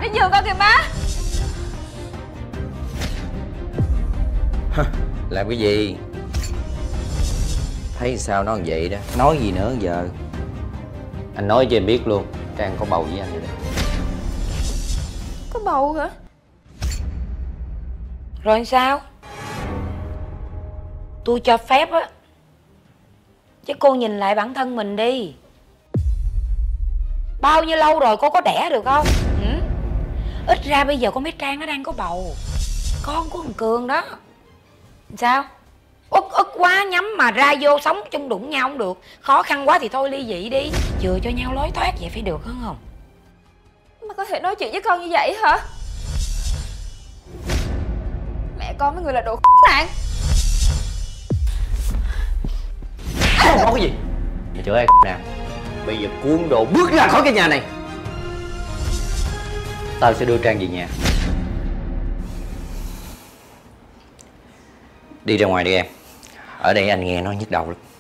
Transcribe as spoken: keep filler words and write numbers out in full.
nó giường con kìa má. Làm cái gì? Thấy sao nó vậy đó. Nói gì nữa giờ? Anh nói cho em biết luôn, Trang có bầu với anh rồi đó. Có bầu hả? Rồi sao? Tôi cho phép á, chứ cô nhìn lại bản thân mình đi. Bao nhiêu lâu rồi cô có đẻ được không? Ừ? Ít ra bây giờ con bé Trang nó đang có bầu, con của thằng Cường đó. Sao? Ức ức quá nhắm mà ra vô sống chung đụng nhau không được. Khó khăn quá thì thôi ly dị đi, chừa cho nhau lối thoát vậy phải được hơn không? Mà có thể nói chuyện với con như vậy hả? Mẹ con mấy người là đồ k*** nạn. Không có cái gì. Mày chửi ai nào? Bây giờ cuốn đồ bước ra khỏi cái nhà này. Tao sẽ đưa Trang về nhà. Đi ra ngoài đi em. Ở đây anh nghe nó nhức đầu lắm.